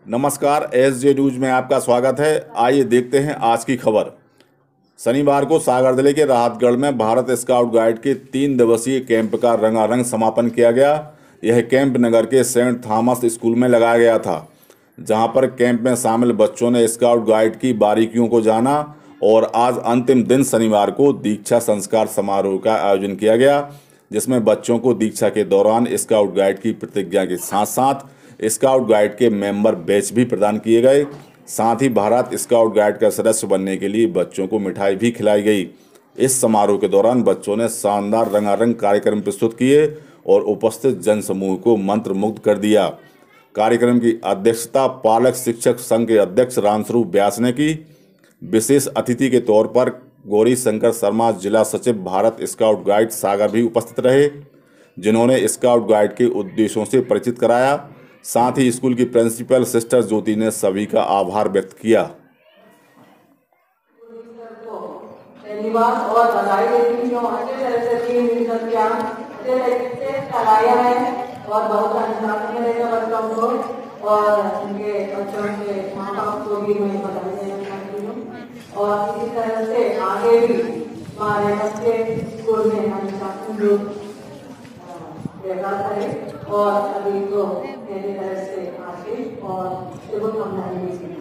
नमस्कार, SJ news में आपका स्वागत है। आइए देखते हैं आज की खबर। शनिवार को सागर जिले के राहतगढ़ में भारत स्काउट गाइड के 3 दिवसीय कैंप का रंगारंग समापन किया गया। यह कैंप नगर के सेंट थॉमस स्कूल में लगाया गया था, जहां पर कैंप में शामिल बच्चों ने स्काउट गाइड की बारीकियों को जाना और आज अंतिम दिन शनिवार को दीक्षा संस्कार समारोह का आयोजन किया गया, जिसमें बच्चों को दीक्षा के दौरान स्काउट गाइड की प्रतिज्ञा के साथ साथ स्काउट गाइड के मेंबर बैच भी प्रदान किए गए। साथ ही भारत स्काउट गाइड का सदस्य बनने के लिए बच्चों को मिठाई भी खिलाई गई। इस समारोह के दौरान बच्चों ने शानदार रंगारंग कार्यक्रम प्रस्तुत किए और उपस्थित जनसमूह को मंत्रमुग्ध कर दिया। कार्यक्रम की अध्यक्षता पालक शिक्षक संघ के अध्यक्ष रामस्वरूप व्यास ने की। विशेष अतिथि के तौर पर गौरी शंकर शर्मा, जिला सचिव भारत स्काउट गाइड सागर भी उपस्थित रहे, जिन्होंने स्काउट गाइड के उद्देश्यों से परिचित कराया। साथ ही स्कूल की प्रिंसिपल सिस्टर ज्योति ने सभी का आभार व्यक्त किया। धन्यवाद और बधाई देती हूँ। अच्छे तरह से 3 दिन तक क्या अच्छे तरीके से चलाया है और बहुत अनुशासन में रहेगा बच्चों को और उनके बच्चों के माँ बाप को भी मैं बधाई देना चाहती हूँ। और इसी तरह से आगे भी हमारे बच्चे स्कूल में अनुशासन जो व्यवहार करें और सभी को मेरी तरह से आशीष और शुभकामनाएं भी।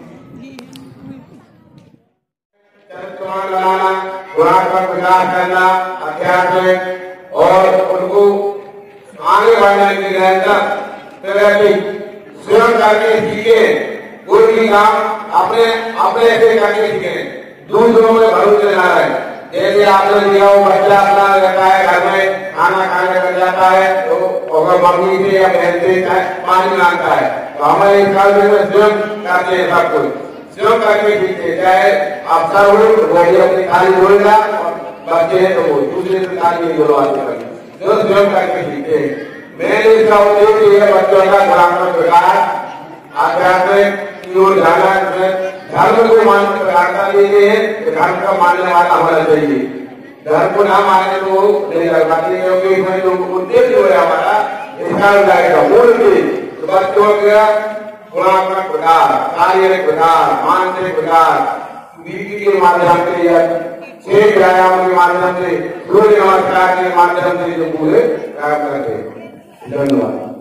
विकास करना अभ्यास में और उनको आगे बढ़ने की निरंतर स्वयं करके सीखे। कोई भी काम अपने से करके सीखे, दूसरों में भरोसे न रहे। जैसे आपने दिया वो बच्चा अपना रहता है घर में खाना खाने लग जाता है तो अगर मम्मी से या बहन से पानी मांगता है तो हमें इस काल में स्वयं करते हैं। सब कुछ स्वयं करके सीखते, चाहे अफसर हो वही अपनी थाली धोएगा और बच्चे हैं तो वो दूसरे से थाली नहीं धुलवाते जो स्वयं करके सीखते हैं। मैंने इसका उद्देश्य है बच्चों का गुणात्मक विकास आध्यात्मिक की ओर जाना। धर्म को मानने प्रकारता लेते हैं तो धर्म का मानने वाला होना चाहिए। धर्म को ना मानने तो नहीं लग पाती, क्योंकि इसमें जो उद्देश्य हो हमारा इसका जाएगा मूल भी तो बच्चों का गुणात्मक विकास, शारीरिक विकास, मानसिक विकास नीति के माध्यम से या 6 व्यायाम के माध्यम से, सूर्य नमस्कार के माध्यम से जो पूरे काम करते हैं। धन्यवाद।